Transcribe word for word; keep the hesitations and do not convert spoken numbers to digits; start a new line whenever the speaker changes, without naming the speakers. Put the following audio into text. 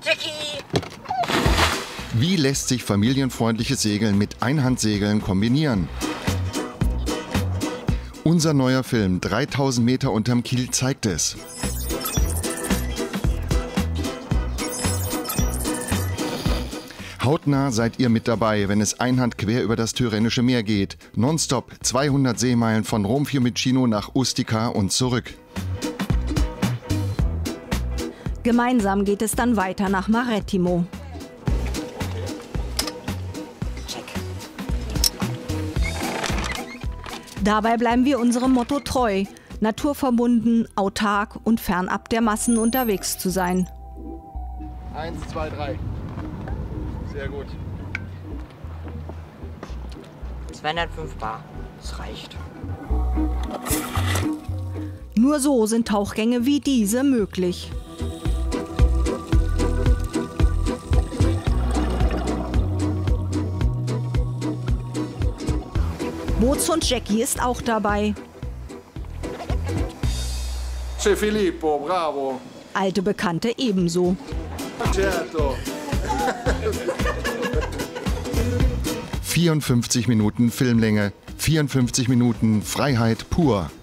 Jackie!
Wie lässt sich familienfreundliches Segeln mit Einhandsegeln kombinieren? Unser neuer Film dreitausend Meter unterm Kiel zeigt es. Hautnah seid ihr mit dabei, wenn es einhand quer über das Tyrrhenische Meer geht. Nonstop zweihundert Seemeilen von Rom Fiumicino nach Ustica und zurück.
Gemeinsam geht es dann weiter nach Marettimo.
Check.
Dabei bleiben wir unserem Motto treu, naturverbunden, autark und fernab der Massen unterwegs zu sein.
Eins, zwei, drei. Sehr gut.
zweihundertfünf Bar. Das reicht.
Nur so sind Tauchgänge wie diese möglich. Bootshund Jackie ist auch dabei.
C'è Filippo, bravo.
Alte Bekannte ebenso.
Certo.
vierundfünfzig Minuten Filmlänge, vierundfünfzig Minuten Freiheit pur.